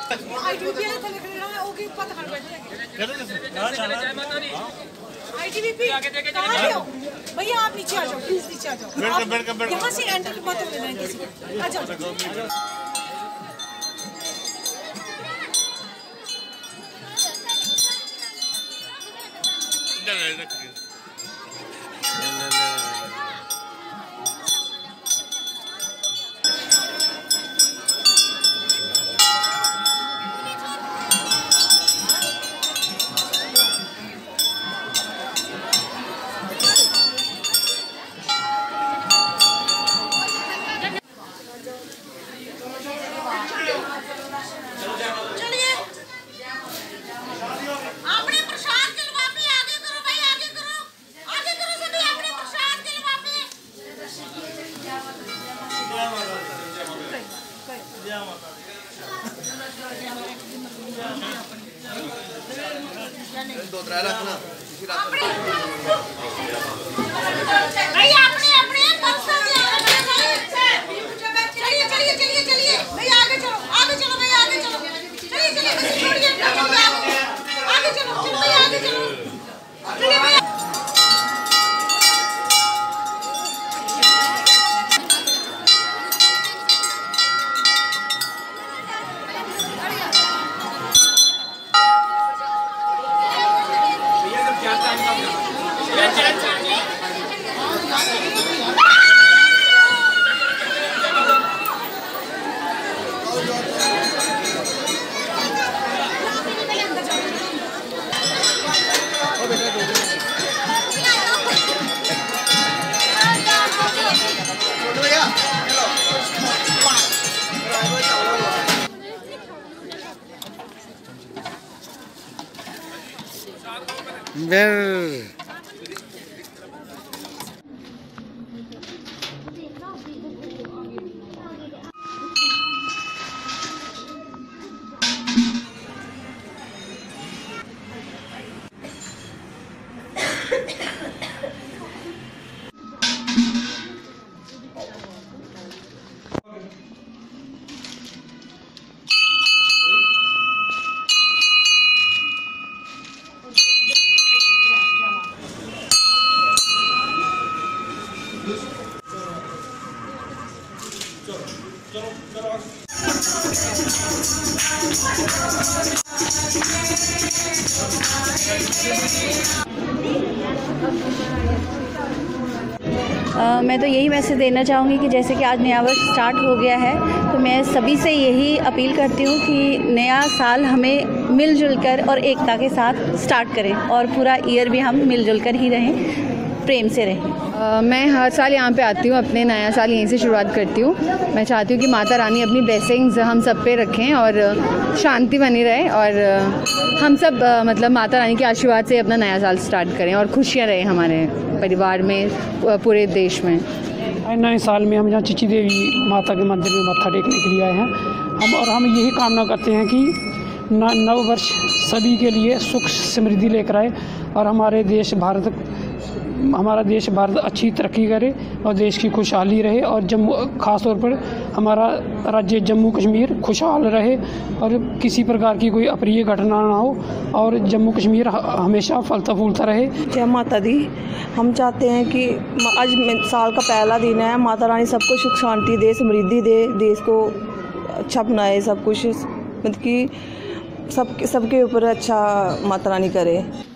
भैया आप नीचे आ जाओ, प्लीज नीचे आ जाओ। यहाँ से एंटर मत होने देना किसी को। आ जाओ। दो त्रै रखना मैं तो यही मैसेज देना चाहूँगी कि जैसे कि आज नया वर्ष स्टार्ट हो गया है, तो मैं सभी से यही अपील करती हूँ कि नया साल हमें मिलजुल कर और एकता के साथ स्टार्ट करें और पूरा ईयर भी हम मिलजुल कर ही रहें, प्रेम से रहें। मैं हर साल यहाँ पे आती हूँ, अपने नया साल यहीं से शुरुआत करती हूँ। मैं चाहती हूँ कि माता रानी अपनी ब्लेसिंग्स हम सब पे रखें और शांति बनी रहे और हम सब मतलब माता रानी के आशीर्वाद से अपना नया साल स्टार्ट करें और खुशियाँ रहें हमारे परिवार में, पूरे देश में। नए साल में हम यहाँ चिची देवी माता के मंदिर में मत्था टेकने के लिए आए हैं हम यही कामना करते हैं कि नव वर्ष सभी के लिए सुख समृद्धि लेकर आए और हमारा देश भारत अच्छी तरक्की करे और देश की खुशहाली रहे और ख़ास तौर पर हमारा राज्य जम्मू कश्मीर खुशहाल रहे और किसी प्रकार की कोई अप्रिय घटना ना हो और जम्मू कश्मीर हमेशा फलता फूलता रहे। जय माता दी। हम चाहते हैं कि आज साल का पहला दिन है, माता रानी सबको सुख शांति दे, समृद्धि दे, देश को अच्छा बनाए, सब कुछ मतलब कि सबके ऊपर अच्छा माता रानी करे।